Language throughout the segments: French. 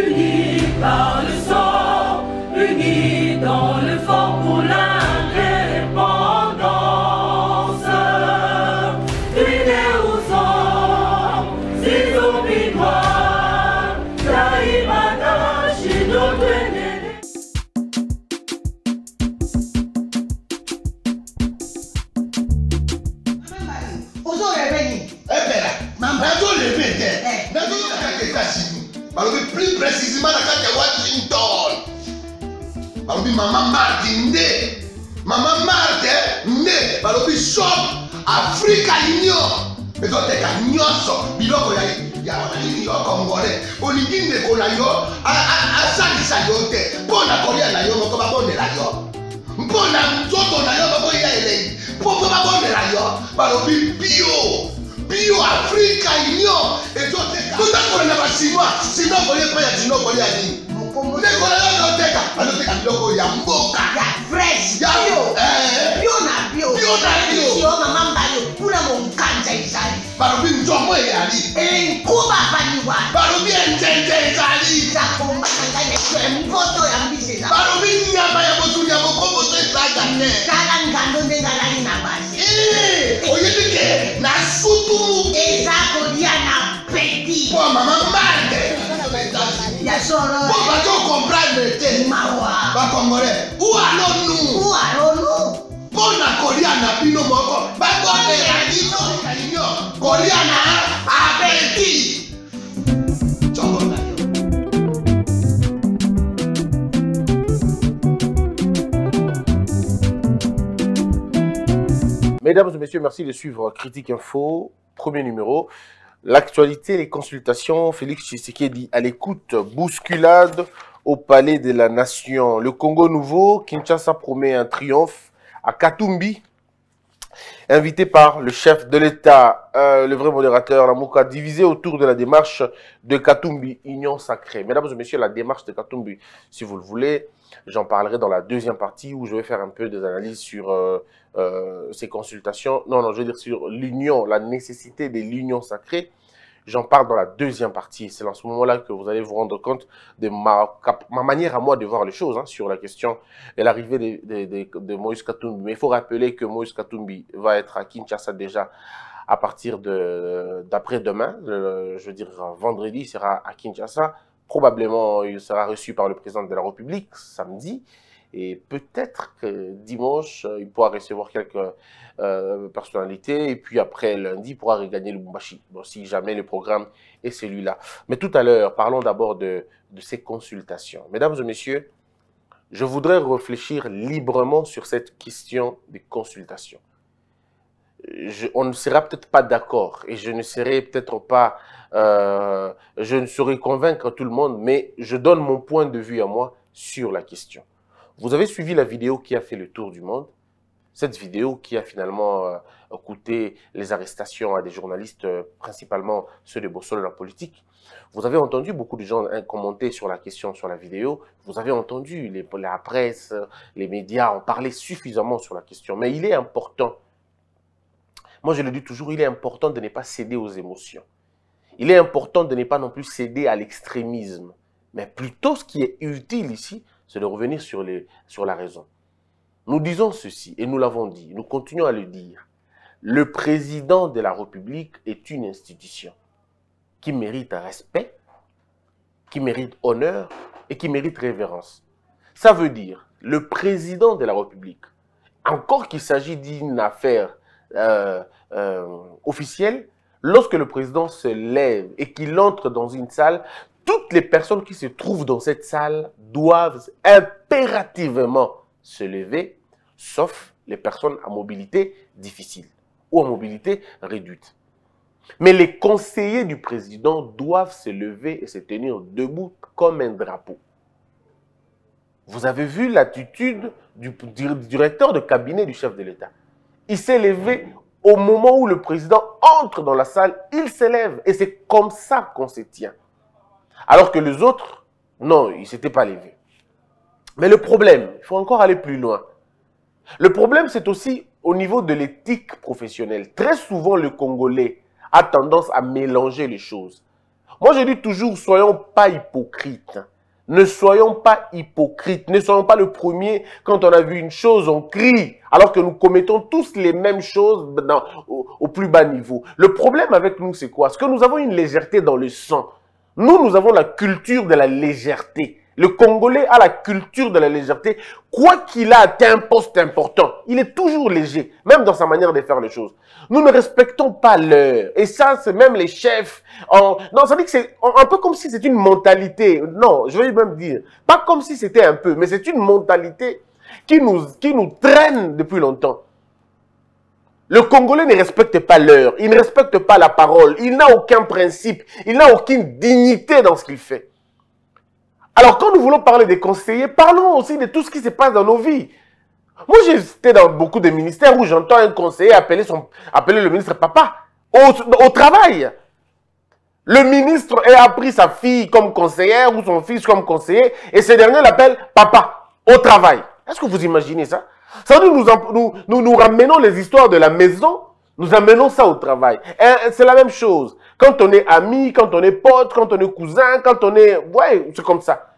unis par le sang, unis dans le fort pour l'indépendance. Unis aux hommes, ces hommes noirs, Taïmana, chez notre aîné. Plus précisément dans Washington. Maman Martin Maman Martin balobi shop Africa Union. Mais donc t'es qu'à nyonso biloko ya yo congolais. Olingi ndeko na yo asalisa yo te. Mpona kolia na yo moko babondela yo. Mpona nzoto na yo bako ya elei. Poko babondela yo balobi bio Africa Union. Et toi t'es qu'à tout à na basinois. Sinon kolia pa ya sinon kolia ni. Ndeko na yo teka biloko ya mboka. Ya fresh. Bio na bio. Yo mama mbayo kuna monkanja izali. Balobi nzomo eyali. Nkuba baniwa. Balobi enjenje ezali. Zakomba kangane kwe mpoto ya mbisi za. Balobi nyama ya motu ya mokombo to ezaga ne. Kala ngando ndengalani na basi. Oyebike na sutu. Ezako dia na peti. Po mama mande. Ya solo. Po bato comprendre te. Mawa. Ba congolais. Où allons-nous? Pona kolia na bino moko. Ba konde la dino. Kolia na appétit. Mesdames et messieurs, merci de suivre Critique Info, premier numéro. L'actualité, les consultations, Félix Tshisekedi à l'écoute, bousculade au palais de la nation. Le Congo nouveau, Kinshasa promet un triomphe à Katumbi, invité par le chef de l'État, le vrai modérateur, Lamuka, divisé autour de la démarche de Katumbi, Union sacrée. Mesdames et messieurs, la démarche de Katumbi, si vous le voulez, j'en parlerai dans la deuxième partie où je vais faire un peu des analyses sur ces consultations. Non, je veux dire sur l'union, la nécessité de l'union sacrée. J'en parle dans la deuxième partie. C'est dans ce moment-là que vous allez vous rendre compte de ma manière à moi de voir les choses sur la question de l'arrivée de Moïse Katumbi. Mais il faut rappeler que Moïse Katumbi va être à Kinshasa déjà à partir d'après-demain. Je veux dire, vendredi, il sera à Kinshasa. Probablement, il sera reçu par le président de la République samedi. Et peut-être que dimanche, il pourra recevoir quelques personnalités. Et puis après, lundi, il pourra regagner le Lubumbashi. Bon, si jamais le programme est celui-là. Mais tout à l'heure, parlons d'abord de ces consultations. Mesdames et messieurs, je voudrais réfléchir librement sur cette question des consultations. On ne sera peut-être pas d'accord et je ne serai peut-être pas... je ne saurais convaincre tout le monde, mais je donne mon point de vue à moi sur la question. Vous avez suivi la vidéo qui a fait le tour du monde. Cette vidéo qui a finalement coûté les arrestations à des journalistes, principalement ceux de Bossolo, la politique. Vous avez entendu beaucoup de gens commenter sur la question, sur la vidéo. Vous avez entendu la presse, les médias en parler suffisamment sur la question. Mais il est important, moi je le dis toujours, il est important de ne pas céder aux émotions. Il est important de ne pas non plus céder à l'extrémisme. Mais plutôt ce qui est utile ici, c'est de revenir sur la raison. Nous disons ceci, et nous l'avons dit, nous continuons à le dire. Le président de la République est une institution qui mérite respect, qui mérite honneur et qui mérite révérence. Ça veut dire, le président de la République, encore qu'il s'agit d'une affaire officielle, lorsque le président se lève et qu'il entre dans une salle, toutes les personnes qui se trouvent dans cette salle doivent impérativement se lever, sauf les personnes à mobilité difficile ou à mobilité réduite. Mais les conseillers du président doivent se lever et se tenir debout comme un drapeau. Vous avez vu l'attitude du directeur de cabinet du chef de l'État. Il s'est levé au moment où le président entre dans la salle, il se lève et c'est comme ça qu'on se tient. Alors que les autres, non, ils ne s'étaient pas levés. Mais le problème, il faut encore aller plus loin. Le problème, c'est aussi au niveau de l'éthique professionnelle. Très souvent, le Congolais a tendance à mélanger les choses. Moi, je dis toujours, soyons pas hypocrites. Ne soyons pas hypocrites. Ne soyons pas le premier. Quand on a vu une chose, on crie. Alors que nous commettons tous les mêmes choses au plus bas niveau. Le problème avec nous, c'est quoi? C'est que nous avons une légèreté dans le sang. Nous avons la culture de la légèreté. Le Congolais a la culture de la légèreté. Quoi qu'il a atteint un poste important, il est toujours léger, même dans sa manière de faire les choses. Nous ne respectons pas l'heure. Et ça, c'est même les chefs. Non, ça veut dire que c'est un peu comme si c'était une mentalité. Non, je vais même dire, pas comme si c'était un peu, mais c'est une mentalité qui nous traîne depuis longtemps. Le Congolais ne respecte pas l'heure, il ne respecte pas la parole, il n'a aucun principe, il n'a aucune dignité dans ce qu'il fait. Alors, quand nous voulons parler des conseillers, parlons aussi de tout ce qui se passe dans nos vies. Moi, j'ai été dans beaucoup de ministères où j'entends un conseiller appeler le ministre papa au travail. Le ministre a pris sa fille comme conseillère ou son fils comme conseiller et ce dernier l'appelle papa au travail. Est-ce que vous imaginez ça? Ça veut dire que nous ramenons les histoires de la maison, nous amenons ça au travail. C'est la même chose. Quand on est ami, quand on est pote, quand on est cousin, quand on est... Ouais, c'est comme ça.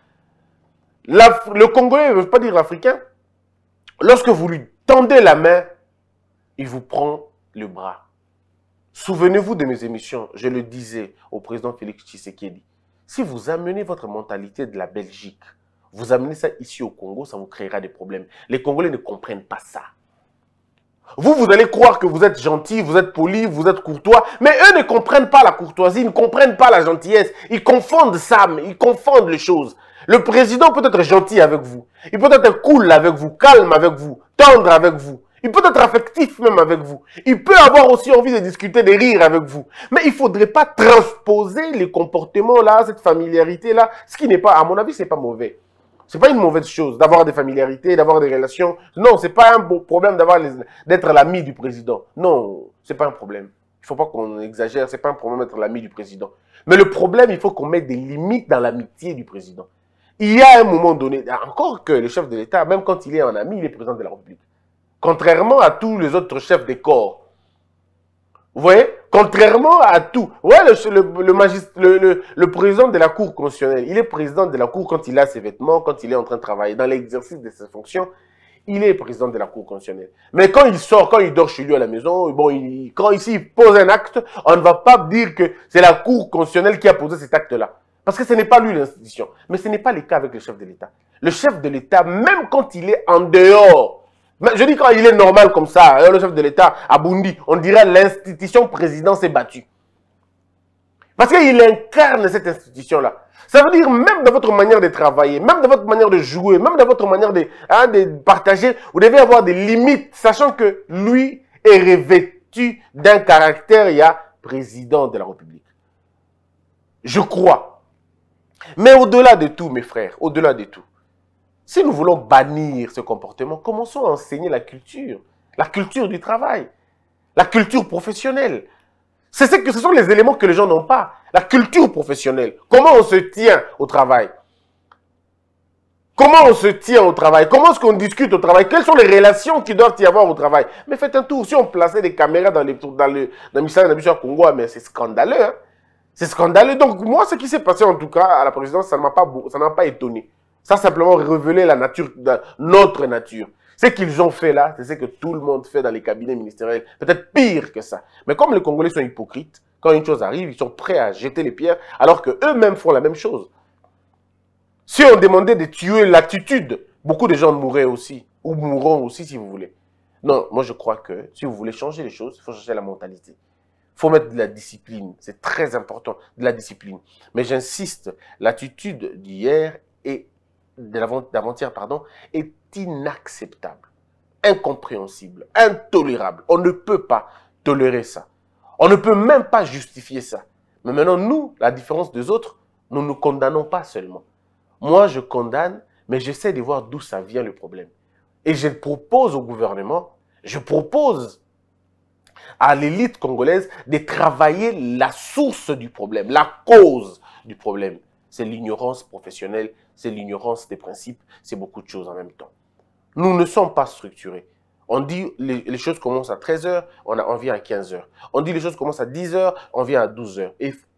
Le Congolais ne veut pas dire l'Africain. Lorsque vous lui tendez la main, il vous prend le bras. Souvenez-vous de mes émissions, je le disais au président Félix Tshisekedi. Si vous amenez votre mentalité de la Belgique, vous amenez ça ici au Congo, ça vous créera des problèmes. Les Congolais ne comprennent pas ça. Vous allez croire que vous êtes gentil, vous êtes poli, vous êtes courtois, mais eux ne comprennent pas la courtoisie, ils ne comprennent pas la gentillesse. Ils confondent ça, ils confondent les choses. Le président peut être gentil avec vous, il peut être cool avec vous, calme avec vous, tendre avec vous. Il peut être affectif même avec vous. Il peut avoir aussi envie de discuter, de rire avec vous. Mais il ne faudrait pas transposer les comportements là, cette familiarité là, ce qui n'est pas, à mon avis, ce n'est pas mauvais. Ce n'est pas une mauvaise chose d'avoir des familiarités, d'avoir des relations. Non, ce n'est pas un bon problème d'être l'ami du président. Non, ce n'est pas un problème. Il ne faut pas qu'on exagère, ce n'est pas un problème d'être l'ami du président. Mais le problème, il faut qu'on mette des limites dans l'amitié du président. Il y a un moment donné, encore que le chef de l'État, même quand il est un ami, il est président de la République. Contrairement à tous les autres chefs des corps. Vous voyez? Contrairement à tout. Ouais, le président de la Cour constitutionnelle, il est président de la Cour quand il a ses vêtements, quand il est en train de travailler. Dans l'exercice de ses fonctions, il est président de la Cour constitutionnelle. Mais quand il sort, quand il dort chez lui à la maison, bon, quand ici il pose un acte, on ne va pas dire que c'est la Cour constitutionnelle qui a posé cet acte-là. Parce que ce n'est pas lui l'institution. Mais ce n'est pas le cas avec le chef de l'État. Le chef de l'État, même quand il est en dehors, je dis quand il est normal comme ça, le chef de l'État à Bundi, on dirait l'institution président s'est battue. Parce qu'il incarne cette institution-là. Ça veut dire même dans votre manière de travailler, même dans votre manière de jouer, même dans votre manière de partager, vous devez avoir des limites, sachant que lui est revêtu d'un caractère, il y a président de la République. Je crois. Mais au-delà de tout, mes frères, au-delà de tout, si nous voulons bannir ce comportement, commençons à enseigner la culture du travail, la culture professionnelle. Ce sont les éléments que les gens n'ont pas. La culture professionnelle. Comment on se tient au travail? Comment on se tient au travail? Comment est-ce qu'on discute au travail? Quelles sont les relations qui doivent y avoir au travail? Mais faites un tour. Si on plaçait des caméras dans le ministère de la Congo, mais c'est scandaleux. Hein? C'est scandaleux. Donc moi, ce qui s'est passé en tout cas à la présidence, ça ne m'a pas étonné. Ça simplement révélé la nature, notre nature. Ce qu'ils ont fait là, c'est ce que tout le monde fait dans les cabinets ministériels. Peut-être pire que ça. Mais comme les Congolais sont hypocrites, quand une chose arrive, ils sont prêts à jeter les pierres, alors qu'eux-mêmes font la même chose. Si on demandait de tuer l'attitude, beaucoup de gens mourraient aussi, ou mourront aussi si vous voulez. Non, moi je crois que si vous voulez changer les choses, il faut changer la mentalité. Il faut mettre de la discipline, c'est très important, de la discipline. Mais j'insiste, l'attitude d'hier et d'avant-hier, est inacceptable, incompréhensible, intolérable. On ne peut pas tolérer ça. On ne peut même pas justifier ça. Mais maintenant, nous, la différence des autres, nous ne condamnons pas seulement. Moi, je condamne, mais j'essaie de voir d'où ça vient le problème. Et je propose au gouvernement, je propose à l'élite congolaise de travailler la source du problème, la cause du problème. C'est l'ignorance professionnelle, c'est l'ignorance des principes, c'est beaucoup de choses en même temps. Nous ne sommes pas structurés. On dit les choses commencent à 13h, on vient à 15h. On dit les choses commencent à 10h, on vient à 12h. Et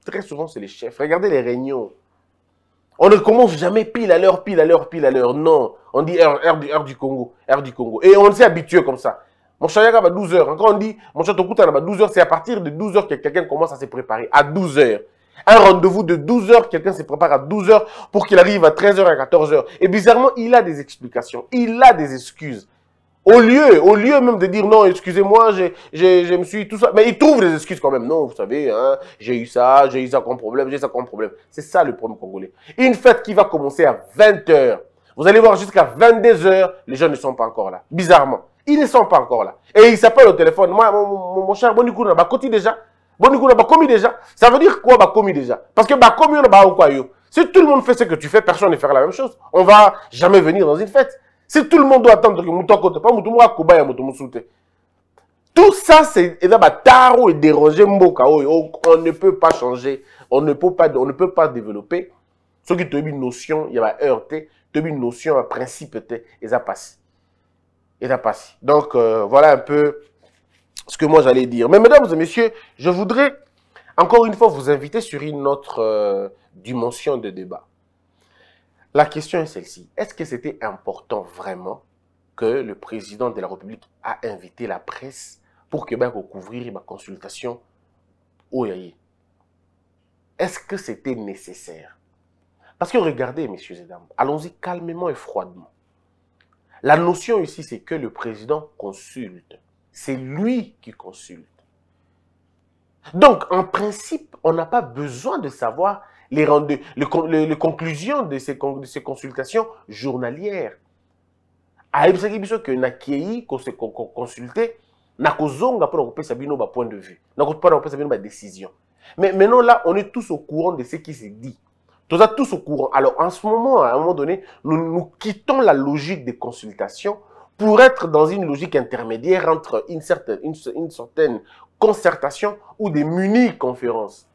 très souvent, c'est les chefs. Regardez les réunions. On ne commence jamais pile à l'heure, pile à l'heure, pile à l'heure. Non, on dit heure du Congo, heure du Congo. Et on s'est habitué comme ça. Mon chayaga va 12 heures. Quand on dit mon chatokuta va 12 heures, c'est à partir de 12 heures que quelqu'un commence à se préparer. À 12 heures. Un rendez-vous de 12 heures, quelqu'un se prépare à 12 heures pour qu'il arrive à 13 heures, à 14 heures. Et bizarrement, il a des explications, il a des excuses. Au lieu même de dire non, excusez-moi, je me suis tout ça. Mais il trouve des excuses quand même. Non, vous savez, hein, j'ai eu ça comme problème, j'ai ça comme problème. C'est ça le problème congolais. Une fête qui va commencer à 20 heures. Vous allez voir jusqu'à 22 heures, les gens ne sont pas encore là. Bizarrement. Ils ne sont pas encore là. Et ils s'appellent au téléphone. Moi, mon cher, bon, du coup, on a côté déjà. Bon, du coup, on a commis déjà. Ça veut dire quoi, commis déjà? Parce que commis, on a quoi, yo. Si tout le monde fait ce que tu fais, personne ne fera la même chose. On ne va jamais venir dans une fête. Si tout le monde doit attendre que Mouton côté, pas Mouton Koba et Mouton Moussoute. Tout ça, c'est taro et déranger Mboka. On ne peut pas changer. On ne peut pas développer. Ce qui te dit une notion, il y a heurté. Te dit une notion, un principe, et ça passe. Et ça passe. Donc, voilà un peu ce que moi j'allais dire. Mais mesdames et messieurs, je voudrais encore une fois vous inviter sur une autre dimension de débat. La question est celle-ci. Est-ce que c'était important vraiment que le président de la République a invité la presse pour que couvrir ma consultation au Yaye? Est-ce que c'était nécessaire? Parce que regardez, messieurs et dames, allons-y calmement et froidement. La notion ici, c'est que le président consulte. C'est lui qui consulte. Donc, en principe, on n'a pas besoin de savoir les conclusions de ces consultations journalières. Aïbsaki biso que na kei ko se consulter na kozonga pour couper sabino ba point de vue. Na ko pas couper sabino ba décision. Mais maintenant là, on est tous au courant de ce qui se dit. Tous tous au courant. Alors en ce moment, à un moment donné, nous quittons la logique des consultations pour être dans une logique intermédiaire entre une certaine concertation ou des mini-conférences.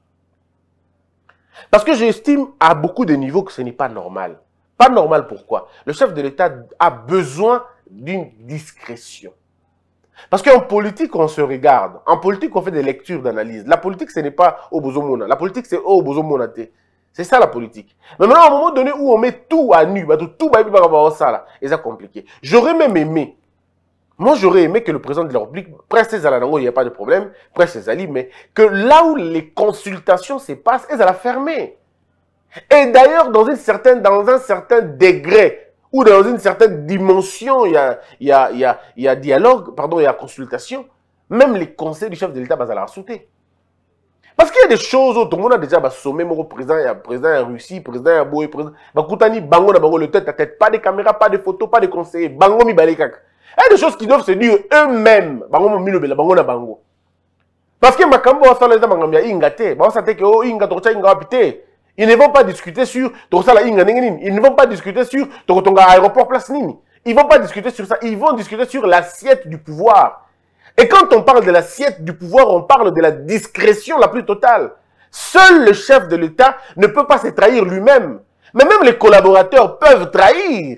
Parce que j'estime à beaucoup de niveaux que ce n'est pas normal. Pas normal pourquoi? Le chef de l'État a besoin d'une discrétion. Parce qu'en politique, on se regarde. En politique, on fait des lectures, d'analyse. La politique, ce n'est pas au bozomona. La politique, c'est au bozomonate. C'est ça la politique. Mais maintenant, à un moment donné où on met tout à nu, tout ça, et c'est compliqué. J'aurais même aimé, moi j'aurais aimé que le président de la République, presse ses alango, il n'y a pas de problème, presse ses alliés, mais que là où les consultations se passent, elles allaient fermer. Et d'ailleurs, dans un certain degré, ou dans une certaine dimension, il y a dialogue, pardon, il y a consultation, même les conseils du chef de l'État, ils allaient sauter. Parce qu'il y a des choses où tout le monde a déjà sommé mon président, il y a président en Russie, président en Boé, président. Koutani, bango na bango, le tête à tête, pas de caméra, pas de photos, pas de conseillers, bango mi balekak. Il y a des choses qui doivent se dire eux-mêmes, bango mi lo bela, bango na bango. Parce que makambo wa sala za mangambia ingate, ba sa teke o inga to cha inga wapite. Ils ne vont pas discuter sur to sala inga ningini, ils ne vont pas discuter sur to tonga aéroport place nini. Ils vont pas discuter sur ça, ils vont discuter sur l'assiette du pouvoir. Et quand on parle de l'assiette du pouvoir, on parle de la discrétion la plus totale. Seul le chef de l'État ne peut pas se trahir lui-même. Mais même les collaborateurs peuvent trahir.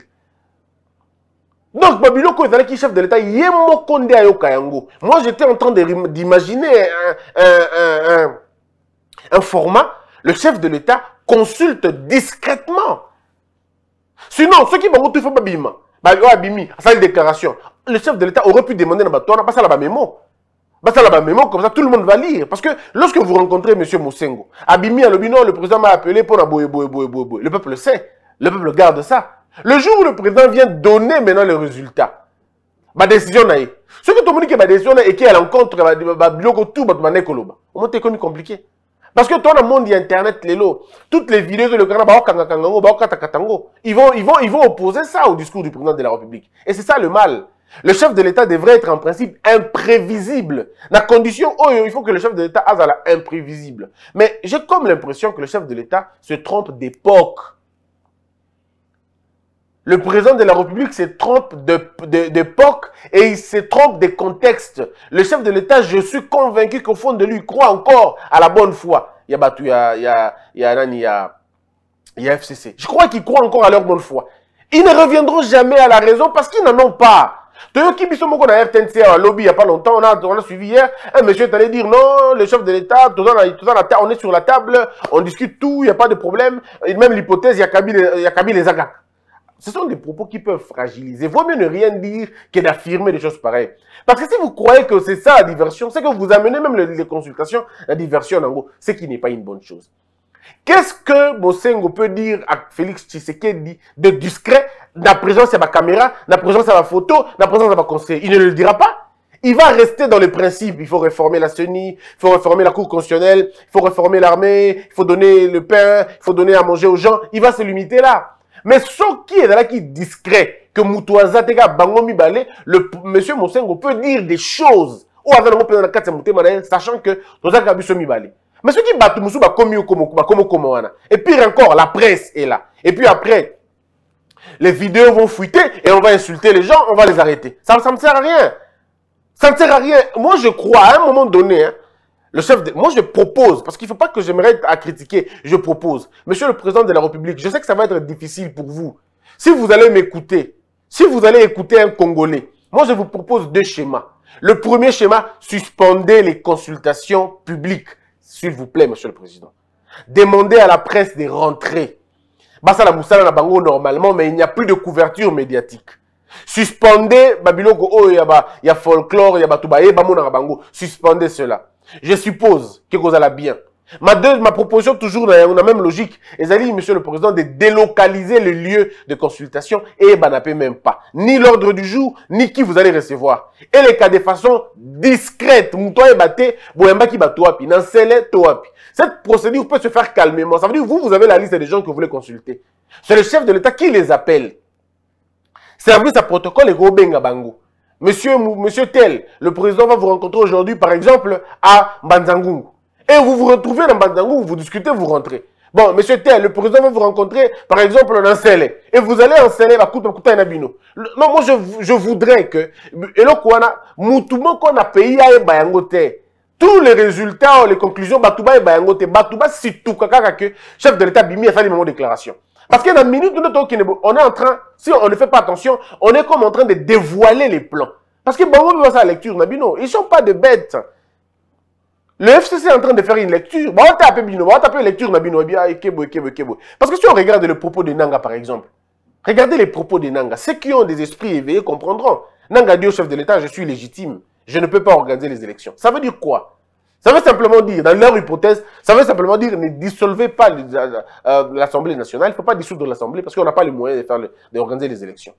Donc, Babiloko est qui chef de l'État. Moi, j'étais en train d'imaginer un format. Le chef de l'État consulte discrètement. Sinon, ceux qui vont tout faire babima. Ça, une déclaration. Le chef de l'État aurait pu demander à pas ça la mémo. Comme ça, tout le monde va lire. Parce que lorsque vous rencontrez M. Moussengo, Abimi Alobino, le président m'a appelé pour la boue. Le peuple le sait. Le peuple garde ça. Le jour où le président vient donner maintenant les résultats, ma décision n'a eu. Ce que tout le monde dit que ma décision est qui à l'encontre, on m'a compliqué. Parce que toi, dans le monde Internet, toutes les vidéos de le Canada, ils vont opposer ça au discours du président de la République. Et c'est ça le mal. Le chef de l'État devrait être en principe imprévisible. La condition, il faut que le chef de l'État soit imprévisible. Mais j'ai comme l'impression que le chef de l'État se trompe d'époque. Le président de la République se trompe d'époque et il se trompe des contextes. Le chef de l'État, je suis convaincu qu'au fond de lui, il croit encore à la bonne foi. Il y a FCC. Je crois qu'ils croient encore à leur bonne foi. Ils ne reviendront jamais à la raison parce qu'ils n'en ont pas. Toyoki biso moko na RTNC à lobby il y a pas longtemps, on a suivi hier, un monsieur est allé dire non, le chef de l'État, on est sur la table, on discute tout, il n'y a pas de problème, et même l'hypothèse, il y a Kaby les Agak. Ce sont des propos qui peuvent fragiliser. Vaut mieux ne rien dire que d'affirmer des choses pareilles. Parce que si vous croyez que c'est ça la diversion, c'est que vous amenez même les consultations, la diversion en gros, ce qui n'est pas une bonne chose. Qu'est-ce que Mosengo peut dire à Félix Tshisekedi de discret, la présence de la caméra, la présence de la photo, la présence de la conseil? Il ne le dira pas. Il va rester dans le principe. Il faut réformer la CENI, il faut réformer la Cour constitutionnelle, il faut réformer l'armée, il faut donner le pain, il faut donner à manger aux gens. Il va se limiter là. Mais ce qui est là qui est discret, que Moutouaza Tega Bangomi Balé, le monsieur Mosengo peut dire des choses. Ou avec le mot sachant que Tozaka Bisomi Balé. Mais ceux qui battent Moussou, et puis encore, la presse est là. Et puis après, les vidéos vont fuiter et on va insulter les gens, on va les arrêter. Ça ne sert à rien. Ça ne sert à rien. Moi, je crois, à un moment donné, hein, le chef de... Moi, je propose, parce qu'il ne faut pas que j'aimerais à critiquer, je propose. Monsieur le Président de la République, je sais que ça va être difficile pour vous. Si vous allez m'écouter, si vous allez écouter un Congolais, moi, je vous propose 2 schémas. Le premier schéma, suspendez les consultations publiques. S'il vous plaît, Monsieur le Président. Demandez à la presse de rentrer. Bassa la moussala na bango normalement, mais il n'y a plus de couverture médiatique. Suspendez Babiloko, oh, il y a folklore, il y a Batoubaye, Bamona bango. Suspendez cela. Je suppose que vous allez bien. Ma proposition, toujours dans la même logique, est, Monsieur le Président, de délocaliser le lieu de consultation et banapé même pas. Ni l'ordre du jour, ni qui vous allez recevoir. Et les cas de façon discrète. Cette procédure peut se faire calmement. Ça veut dire que vous avez la liste des gens que vous voulez consulter. C'est le chef de l'État qui les appelle. Service à protocole et Gobenga Bango. Monsieur tel, le président va vous rencontrer aujourd'hui, par exemple, à Mbanzangungu. Et vous vous retrouvez dans Mbanzangungu, vous discutez, vous rentrez. Bon, monsieur tel, le président va vous rencontrer, par exemple, en Nsele. Et vous allez en Nsele, non, moi, je voudrais que, tous les résultats, les conclusions, Batouba et Bayangote, Batouba, c'est tout, que chef de l'État Bimi a fait des moments de déclaration. Parce qu'il y a une minute, on est en train, si on ne fait pas attention, on est comme en train de dévoiler les plans. Parce que Bango va sa lecture, Nabino, ils ne sont pas de bêtes. Le FCC est en train de faire une lecture. On va taper Bino, on va taper lecture Nabino, Kebo. Parce que si on regarde le propos de Nanga, par exemple, regardez les propos de Nanga. Ceux qui ont des esprits éveillés comprendront. Nanga dit au chef de l'État, je suis légitime. Je ne peux pas organiser les élections. Ça veut dire quoi? Ça veut simplement dire, dans leur hypothèse, ça veut simplement dire ne dissolvez pas l'Assemblée nationale. Il ne faut pas dissoudre l'Assemblée parce qu'on n'a pas les moyens d'organiser les élections.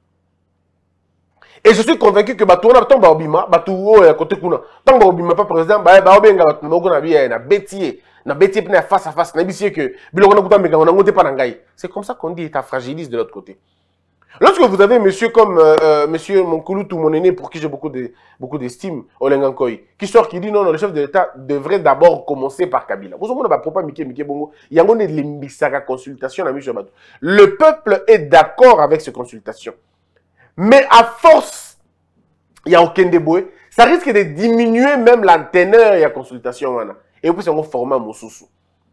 Et je suis convaincu que Batouna tombe Obima, Batouo et côté Kuna, tombe Obima pas président, Baobenga na bétier face à face, na bisier que Bilokona Kuta Mega on a monté pas nangai. C'est comme ça qu'on dit, ça fragilise de l'autre côté. Lorsque vous avez monsieur comme monsieur Monkouloutou, mon aîné, pour qui j'ai beaucoup d'estime, Olengankoy, qui sort qui dit non, le chef de l'État devrait d'abord commencer par Kabila. Vous savez, pas Mike Bongo, il y a une limbisaka consultation à monsieur Batou. Le peuple est d'accord avec ces consultations. Mais à force, il y a aucun déboué, ça risque de diminuer même la teneur de la consultation. Et puis, c'est un format Moussousou.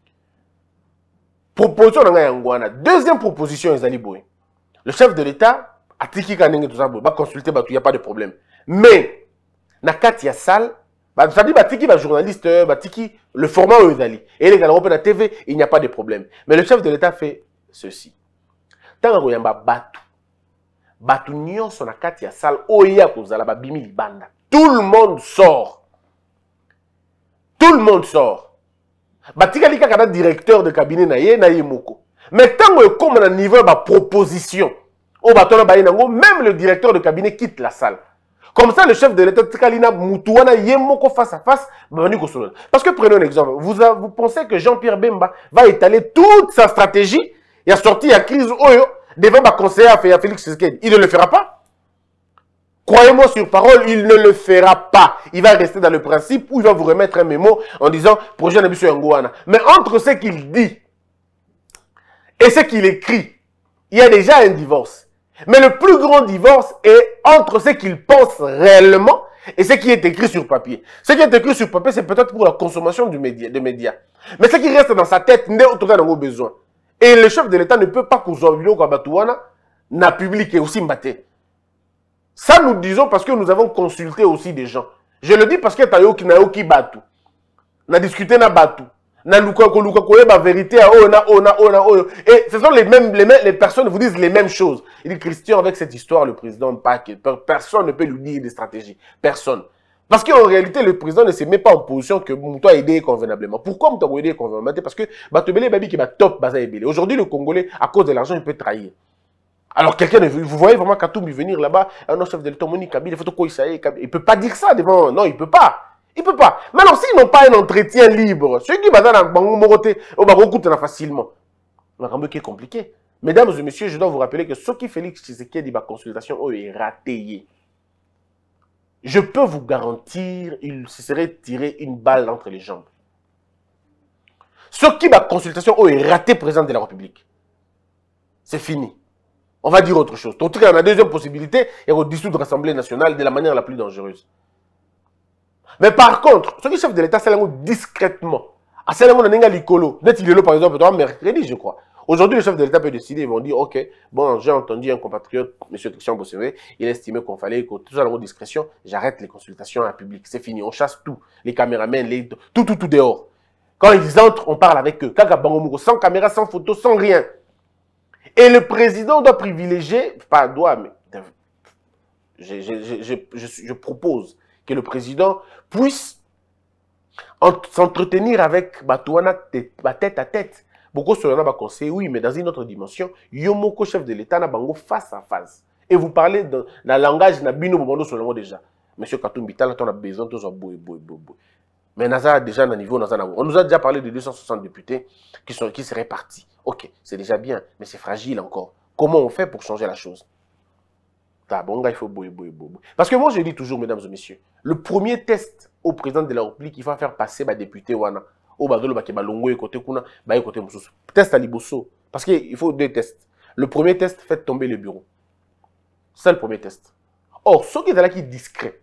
Proposition dans Yangwana. Deuxième proposition, les Aliboué. Le chef de l'État a tiki kanenge tout ça, va consulter, il n'y a pas de problème. Mais, na Katia Sal, ça dit batiki ba journaliste, batiki le format Oedali. Et les gars de la TV, il n'y a pas de problème. Mais le chef de l'État fait ceci. Tant que yamba batu, batu nyonso na Katia Sal, oya kozala ba bimi libanda. Tout le monde sort. Tout le monde sort. Batika lika kana directeur de cabinet na ye moko. Mais tant que comme à niveau de proposition, même le directeur de cabinet quitte la salle. Comme ça, le chef de l'État, Tkalina Moutouana, Yemoko face à face, parce que prenons un exemple. Vous pensez que Jean-Pierre Bemba va étaler toute sa stratégie et a sorti la crise Oyo devant ma conseiller à Félix Tshisekedi. Il ne le fera pas. Croyez-moi sur parole, il ne le fera pas. Il va rester dans le principe où il va vous remettre un mémo en disant projet Nabiso Yangouana. Mais entre ce qu'il dit et ce qu'il écrit, il y a déjà un divorce. Mais le plus grand divorce est entre ce qu'il pense réellement et ce qui est écrit sur papier. Ce qui est écrit sur papier, c'est peut-être pour la consommation des médias. Mais ce qui reste dans sa tête, n'est autant dans nos besoins. Et le chef de l'État ne peut pas n'a publié aussi mbaté. Ça, nous disons parce que nous avons consulté aussi des gens. Je le dis parce que Tayoki Nayoki Batu. On a discuté na Batu. Na luka koye ba vérité à et ce sont les personnes vous disent les mêmes choses. Il dit Christian avec cette histoire le président personne ne peut lui dire des stratégies, personne. Parce qu'en réalité le président ne se met pas en position que Mouto a aidé convenablement. Pourquoi Mouto a aidé convenablement? Parce que Batobele Babi qui va top Baza Ebele. Aujourd'hui le Congolais à cause de l'argent il peut trahir. Alors quelqu'un, vous voyez vraiment Katoumbi venir là-bas, un chef de l'État Monique Kabila, il peut pas dire ça devant, non il peut pas. Il ne peut pas. Maintenant, s'ils n'ont pas un entretien libre, ceux qui vont dans le Moroté, on va recouper facilement. C'est compliqué. Mesdames et messieurs, je dois vous rappeler que ce qui Félix Tshisekedi dit consultation est raté. Je peux vous garantir, il se serait tiré une balle entre les jambes. Ce qui consultation est raté, président de la République. C'est fini. On va dire autre chose. Donc, la deuxième possibilité, il y a dissoudre l'Assemblée nationale de la manière la plus dangereuse. Mais par contre, ce qui chef de l'État, c'est discrètement. À ce moment-là, il est par exemple, mercredi, je crois. Aujourd'hui, le chef de l'État peut décider, ils vont dire, ok, bon, j'ai entendu un compatriote, M. Christian Bossuet, il a estimé qu'on fallait que tout ça dans discrétion, j'arrête les consultations à public. C'est fini, on chasse tout. Les caméramens, tout dehors. Quand ils entrent, on parle avec eux. Sans caméra, sans photo, sans rien. Et le président doit privilégier, pas doit, mais je propose que le président puisse s'entretenir avec Batouana tête à tête. Beaucoup sur le conseil, oui, mais dans une autre dimension, Yomoko, chef de l'État, n'a bango face à face. Et vous parlez dans le langage, n'a bino bobondo sur le mot déjà. Monsieur Katumbi, on a besoin de tout ça. Mais Naza déjà un niveau, on nous a déjà parlé de 260 députés qui se répartis. Ok, c'est déjà bien, mais c'est fragile encore. Comment on fait pour changer la chose? Il faut parce que moi je dis toujours, mesdames et messieurs, le premier test au président de la République, il faut faire passer les députés wana au badolo ba longo côté kuna ba côté mususu. Test à liboso parce qu'il faut deux tests. Le premier test, faites tomber le bureau. C'est le premier test. Or, ceux qui sont là qui sont discrets,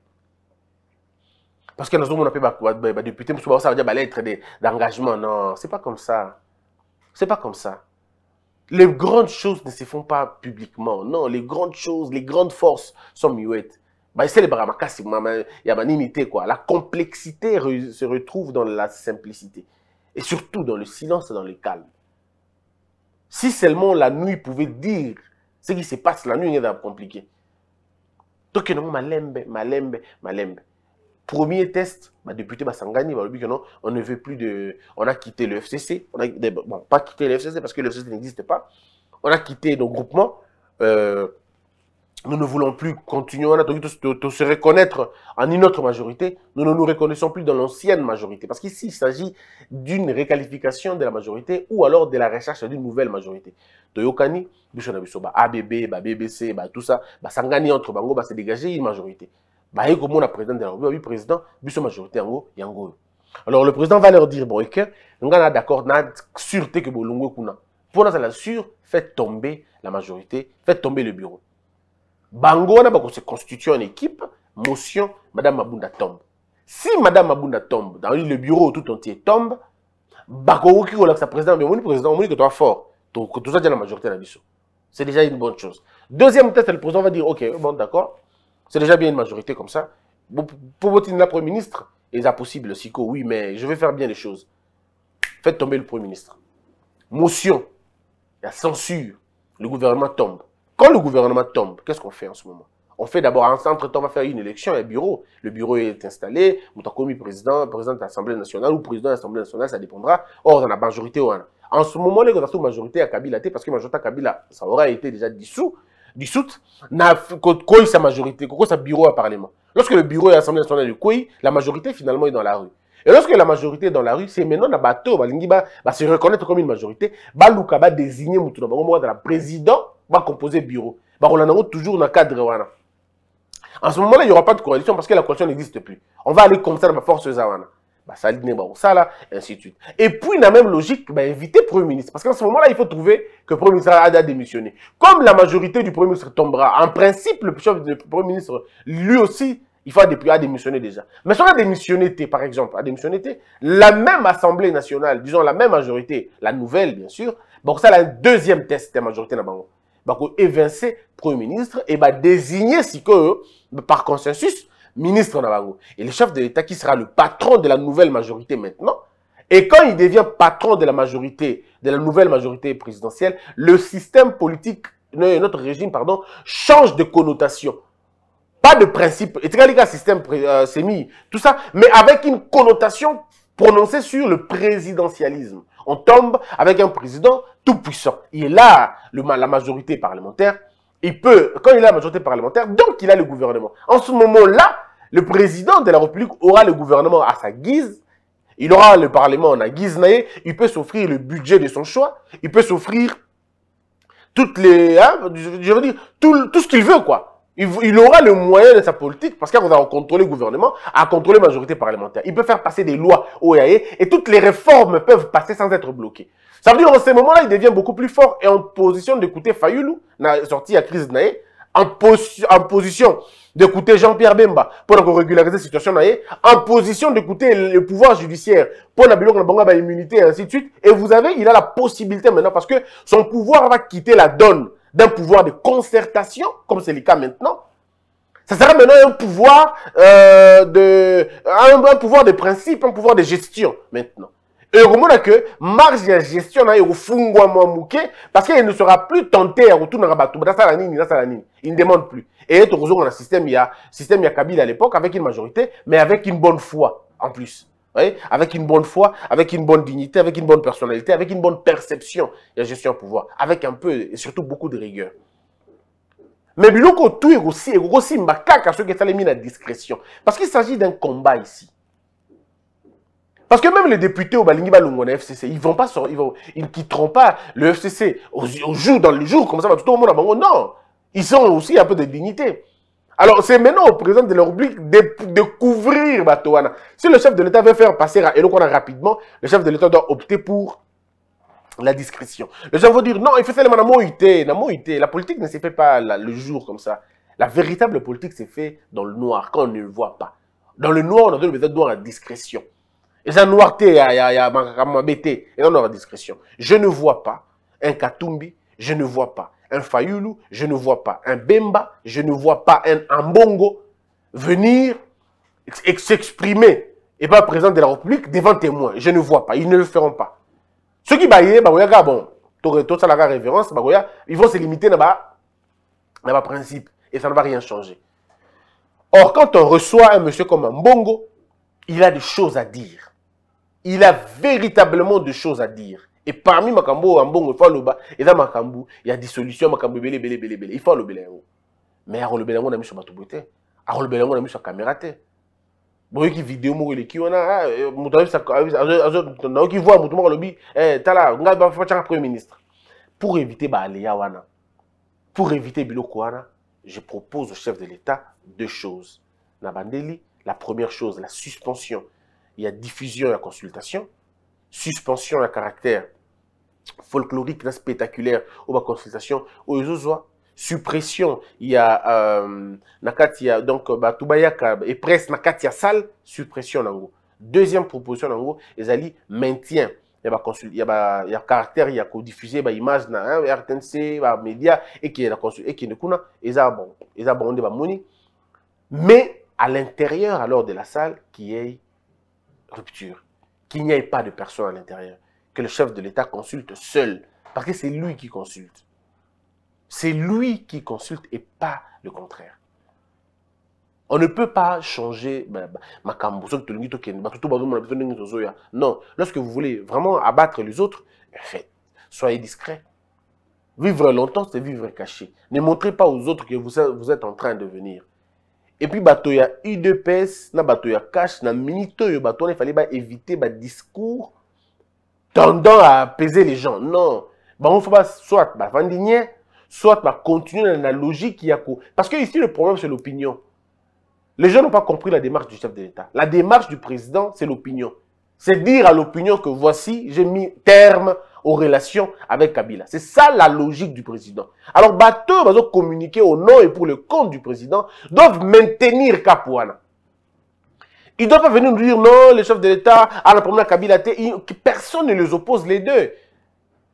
parce que nous avons appelé les députés, ça veut dire les lettres d'engagement. Non, c'est pas comme ça. C'est pas comme ça. Les grandes choses ne se font pas publiquement. Non, les grandes choses, les grandes forces sont muettes. C'est les baramakasi, il y a une unité quoi. La complexité se retrouve dans la simplicité. Et surtout dans le silence et dans le calme. Si seulement la nuit pouvait dire ce qui se passe, la nuit est compliqué. Donc, malembe. Premier test, député Basangani, on ne veut plus de... On a quitté le FCC. Bon, pas quitté le FCC parce que le FCC n'existe pas. On a quitté nos groupements. Nous ne voulons plus continuer de se reconnaître en une autre majorité. Nous ne nous reconnaissons plus dans l'ancienne majorité. Parce qu'ici, il s'agit d'une réqualification de la majorité ou alors de la recherche d'une nouvelle majorité. Toyokani, ABB, BBC, tout ça, Sangani entre Bango, c'est dégager une majorité. Comme on a président de la République, oui, président, biso majorité yango. Alors le président va leur dire, bon, ok, on a d'accord, on a sûreté que Bolongo kuna. Pour nous, la sûre, faites tomber la majorité, faites tomber le bureau. Bango, on a se constituer en équipe, motion, Madame Mabunda tombe. Si Madame Mabunda tombe, dans le bureau tout entier tombe, Bako qui relaxe sa président, mais mon président, on dit que tu es fort, que tout ça déjà la majorité là biso. C'est déjà une bonne chose. Deuxième test, le président va dire, ok, bon, d'accord. C'est déjà bien une majorité comme ça. Pour voter la Premier ministre, il est possible, Siko, oui, mais je vais faire bien les choses. Faites tomber le Premier ministre. Motion, la censure, le gouvernement tombe. Quand le gouvernement tombe, qu'est-ce qu'on fait en ce moment? On fait d'abord, entre-temps, on va faire une élection, un bureau. Le bureau est installé, on a commis président de l'Assemblée nationale ou président de l'Assemblée nationale, ça dépendra. Or, on a la majorité. En ce moment, les gouvernements majorité à Kabila, parce que la majorité à Kabila, ça aura été déjà dissoute, n'a quoi sa majorité, quoi sa bureau à parlement. Lorsque le bureau est à l'Assemblée nationale de Kouy, la majorité finalement est dans la rue. Et lorsque la majorité est dans la rue, c'est maintenant la bateau, va se reconnaître comme une majorité, Balouka va désigner le président, va composer bureau. On a toujours dans le cadre. En ce moment-là, il n'y aura pas de coalition parce que la coalition n'existe plus. On va aller comme ça dans la force Zawana. Ça et ainsi de suite. Et puis, la même logique, éviter le Premier ministre. Parce qu'en ce moment-là, il faut trouver que le Premier ministre a démissionné. Comme la majorité du Premier ministre tombera, en principe, le chef du Premier ministre, lui aussi, il faut démissionner déjà. Mais si on a démissionné, par exemple, la même Assemblée nationale, disons la même majorité, la nouvelle, bien sûr, ça, la deuxième test de la majorité. évincer Premier ministre et désigner si que, par consensus, ministre Nabango. Et le chef de l'État qui sera le patron de la nouvelle majorité maintenant. Et quand il devient patron de la majorité, de la nouvelle majorité présidentielle, le système politique, notre régime, pardon, change de connotation. Pas de principe. Et c'est un système sémi, tout ça, mais avec une connotation prononcée sur le présidentialisme. On tombe avec un président tout puissant. Il a la majorité parlementaire. Il peut, quand il a la majorité parlementaire, donc il a le gouvernement. En ce moment-là, le président de la République aura le gouvernement à sa guise. Il aura le Parlement à guise. Il peut s'offrir le budget de son choix. Il peut s'offrir toutes les, je veux dire, tout ce qu'il veut, quoi. Il aura le moyen de sa politique, parce qu'il va contrôler le gouvernement, à contrôler la majorité parlementaire. Il peut faire passer des lois au OAE et toutes les réformes peuvent passer sans être bloquées. Ça veut dire qu'en ce moment-là, il devient beaucoup plus fort et en position d'écouter Fayoulou, sorti à crise Naé, en position d'écouter Jean-Pierre Bemba pour régulariser la situation Naé, en position d'écouter le pouvoir judiciaire pour la immunité et ainsi de suite. Et vous avez, il a la possibilité maintenant, parce que son pouvoir va quitter la donne d'un pouvoir de concertation, comme c'est le cas maintenant. Ça sera maintenant un pouvoir, un pouvoir de principe, un pouvoir de gestion maintenant. Et au moment que marge de gestion est au fond parce qu'il ne sera plus tenté à retourner à Batou. Il ne demande plus. Et on a un système, il y a Kabila à l'époque avec une majorité, mais avec une bonne foi en plus. Oui? Avec une bonne foi, avec une bonne dignité, avec une bonne personnalité, avec une bonne perception de la gestion au pouvoir, avec un peu et surtout beaucoup de rigueur. Mais biloko tout est aussi macaque à ceux qui sont mis à discrétion. Parce qu'il s'agit d'un combat ici. Parce que même les députés au Balingi Balungo na FCC, ils vont pas ils ne quitteront pas le FCC dans le jour, comme ça va tout le monde à Bango. Non, ils ont aussi un peu de dignité. Alors, c'est maintenant au président de la République de couvrir Batouana. Si le chef de l'État veut faire passer à Elokona rapidement, le chef de l'État doit opter pour la discrétion. Les gens vont dire, non, il faut faire la moïté. La politique ne se fait pas le jour comme ça. La véritable politique se fait dans le noir, quand on ne le voit pas. Dans le noir, on a besoin de la discrétion. Et ça noirté, il y a ma bêté, et on aura discrétion. Je ne vois pas un Katumbi, je ne vois pas un Fayoulou, je ne vois pas un Bemba, je ne vois pas un Ambongo venir s'exprimer et pas président de la République devant témoins. Je ne vois pas, ils ne le feront pas. Ceux qui baillent, bon, tout ça la révérence, ils vont se limiter dans le principe et ça ne va rien changer. Or, quand on reçoit un monsieur comme un Mbongo, il a des choses à dire. Il a véritablement des choses à dire. Et parmi Makambo, Ambongo, il y a dissolution, Makambo, il faut le béléo. Mais à le béléo, on a mis sur Batouboté. À le béléo, on a mis sur caméra. Bon, il y a vidéo, qui on a, qui voit, Premier ministre. Pour éviter Baléawana, pour éviter Bilokouana, je propose au chef de l'État deux choses. Nabandeli, la première chose, la suspension. Il y a diffusion et la consultation. Suspension à caractère folklorique, spectaculaire, ou la consultation, ou suppression, il y a Nakatia, donc Batubayaka et presse Nakatia salle, suppression nango. Deuxième proposition nango, ils maintien. Il y a caractère, il y a diffusé, il y a image, RTNC, média, et qui est la consultation, et qui ne kuna, ils ont abondé moni. Mais à l'intérieur alors de la salle, qu'il y ait rupture, qu'il n'y ait pas de personne à l'intérieur, que le chef de l'État consulte seul, parce que c'est lui qui consulte. C'est lui qui consulte et pas le contraire. On ne peut pas changer non, lorsque vous voulez vraiment abattre les autres, soyez discret. Vivre longtemps, c'est vivre caché. Ne montrez pas aux autres que vous êtes en train de venir. Et puis, il y a UDPS, il y a cash, il fallait éviter les discours tendant à apaiser les gens. Non. Il faut pas soit continuer dans la logique qu'il y a. Parce que ici, le problème, c'est l'opinion. Les gens n'ont pas compris la démarche du chef de l'État. La démarche du président, c'est l'opinion. C'est dire à l'opinion que voici, j'ai mis terme aux relations avec Kabila. C'est ça la logique du président. Alors, bateaux va communiquer au nom et pour le compte du président, doivent maintenir Kapouana. Ils ne doivent pas venir nous dire non, le chef de l'État a la première Kabila. Personne ne les oppose les deux.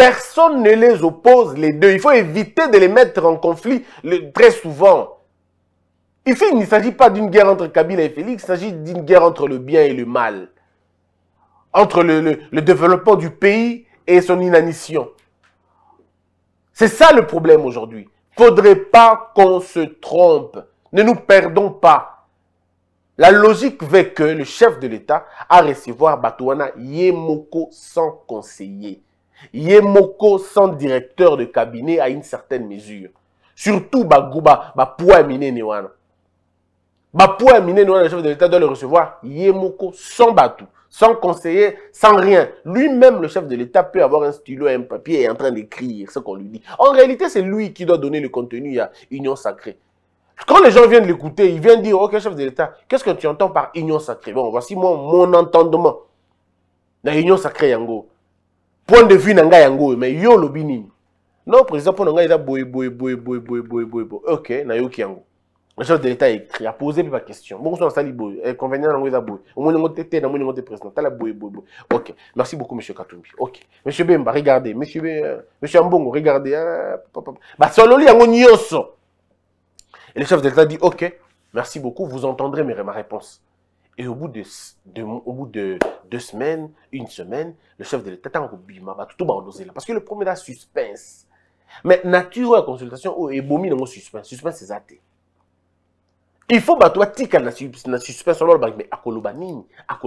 Personne ne les oppose, les deux. Il faut éviter de les mettre en conflit très souvent. Ici, il ne s'agit pas d'une guerre entre Kabila et Félix, il s'agit d'une guerre entre le bien et le mal. Entre le développement du pays et son inanition. C'est ça le problème aujourd'hui. Il ne faudrait pas qu'on se trompe. Ne nous perdons pas. La logique veut que le chef de l'État a recevoir Batouana Yemoko sans conseiller. Yemoko sans directeur de cabinet à une certaine mesure. Surtout Bagouba, Bapoua Mine Newana. Bapoua Mine Newana, le chef de l'État doit le recevoir Yemoko sans Batou, sans conseiller, sans rien. Lui-même, le chef de l'État peut avoir un stylo et un papier et est en train d'écrire ce qu'on lui dit. En réalité, c'est lui qui doit donner le contenu à Union Sacrée. Quand les gens viennent l'écouter, ils viennent dire, ok, chef de l'État, qu'est-ce que tu entends par Union Sacrée? Bon, voici mon entendement. La Union Sacrée Yango. Point de vue Nanga Yango, mais yo lobini. Non, président, pour Nanga, il a boy. Ok, na yo ki Yango. Le chef de l'État a écrit, a posé ma question. Bon, on s'en boy. Convenient Nanga, il a boy. Au moins, on était dans mon président. T'as la boy. Ok, merci beaucoup, monsieur Katumbi. Ok, monsieur Bemba, regardez. Monsieur Ambongo, regardez. Bah, Sololi Yango Nyoso. Et le chef de l'État dit, ok, merci beaucoup, vous entendrez ma réponse. Et au bout de 2 semaines, 1 semaine, le chef de l'État a tout bandosé là. Parce que le premier est suspense. Mais nature la consultation est bomi dans le suspense. Suspense c'est athée. Il faut battre tika na suspense sur l'ordre, mais akolobanini,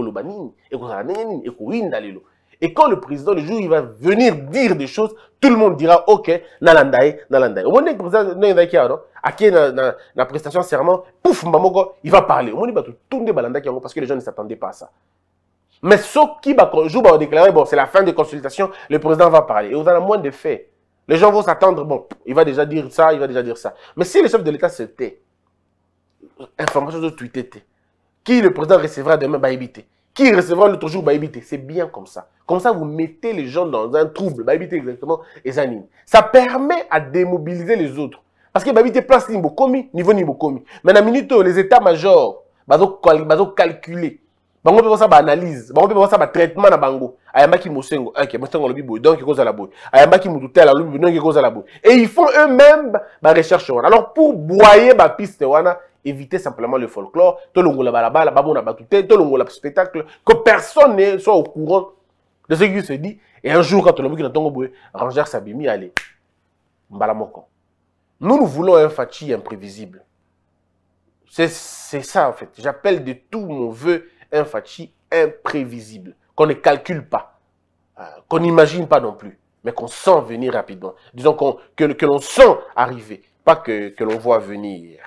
et quand le président, le jour, il va venir dire des choses, tout le monde dira, ok, nalandae. Au moment où le président, la prestation de serment, pouf, il va parler. Au moment où tout le monde parce que les gens ne s'attendaient pas à ça. Mais ce qui va déclarer, bon, c'est la fin des consultations, le président va parler. Et vous avez moins de faits. Les gens vont s'attendre, bon, il va déjà dire ça, il va déjà dire ça. Mais si le chef de l'État se tait, information de Twitter, qui le président recevra demain, va éviter. Qui recevra l'autre jour, va éviter. C'est bien comme ça. Comme ça, vous mettez les gens dans un trouble. Va éviter exactement les animes. Ça permet à démobiliser les autres. Parce que va éviter place niveau commis, niveau commis. Mais dans la minute, les états-majors, ils calculer. Bango peut voir ça, analyse. Bango peut voir ça, traitement na bango. Ayambaki mosengo, ok, mosengo lobi boy, donc il cause à la boy. Ayambaki moututel, lobi donc il cause à la boy. Et ils font eux-mêmes ma recherche. Alors pour boyer ma piste wana, éviter simplement le folklore, tout le monde balabala, babona batouté, tout le monde spectacle, que personne ne soit au courant de ce qui se dit. Et un jour, quand on a vu que notre boy, Rangers Sabimi, allez, mbalamoko. Nous voulons un Fachi imprévisible. C'est ça en fait. J'appelle de tout mon vœu un Fachi imprévisible, qu'on ne calcule pas, qu'on n'imagine pas non plus, mais qu'on sent venir rapidement. Disons que l'on sent arriver, pas que l'on voit venir.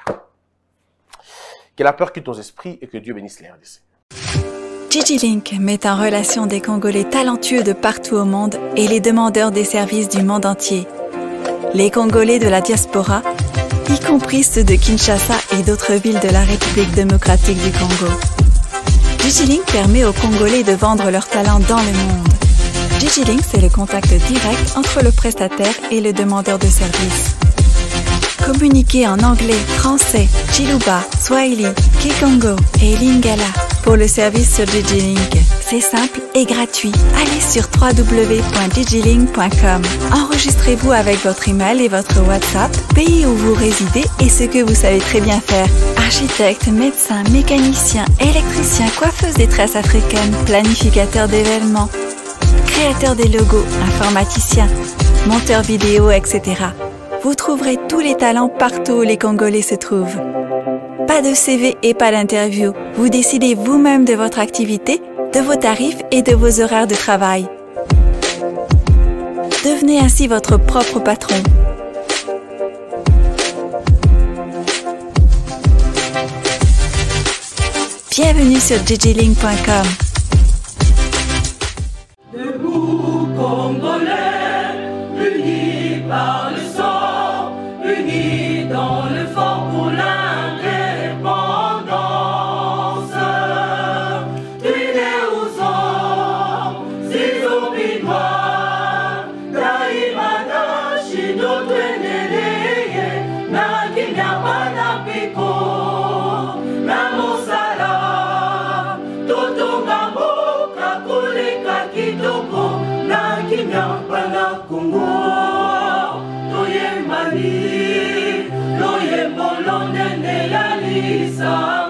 Que la peur quitte nos esprits et que Dieu bénisse les RDC. DigiLink met en relation des Congolais talentueux de partout au monde et les demandeurs des services du monde entier. Les Congolais de la diaspora, y compris ceux de Kinshasa et d'autres villes de la République démocratique du Congo. DigiLink permet aux Congolais de vendre leurs talents dans le monde. DigiLink, c'est le contact direct entre le prestataire et le demandeur de service. Communiquez en anglais, français, Chiluba, Swahili, Kikongo et Lingala pour le service sur DigiLink. C'est simple et gratuit. Allez sur www.digilink.com. Enregistrez-vous avec votre email et votre WhatsApp, pays où vous résidez et ce que vous savez très bien faire. Architecte, médecin, mécanicien, électricien, coiffeuse des tresses africaines, planificateur d'événements, créateur des logos, informaticien, monteur vidéo, etc. Vous trouverez tous les talents partout où les Congolais se trouvent. Pas de CV et pas d'interview. Vous décidez vous-même de votre activité, de vos tarifs et de vos horaires de travail. Devenez ainsi votre propre patron. Bienvenue sur digilink.com. Debout Congolais, unis par le sang, unis dans le fort pour l'indépendance. Tués aux hommes, si opinois, Daimana, Chino, Tweneleye, Nakinyabana Piko, Namosala, Totongambo, Kakuleka Kitoko, Nakinyabana Congo, toyembani, loyembo londene ya lisa.